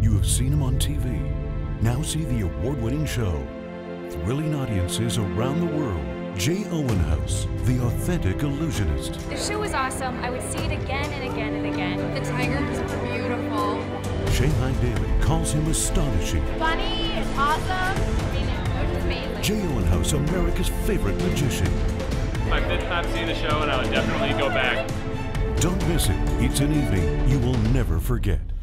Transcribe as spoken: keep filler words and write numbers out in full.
You have seen him on T V. Now see the award-winning show. Thrilling audiences around the world. Jay Owenhouse, the authentic illusionist. The show was awesome. I would see it again and again and again. The tigers were beautiful. Shanghai Daily calls him astonishing. Funny, awesome. I mean, it was amazing. Jay Owenhouse, America's favorite magician. My fifth time seeing the show, and I would definitely go back. Don't miss it. It's an evening you will never forget.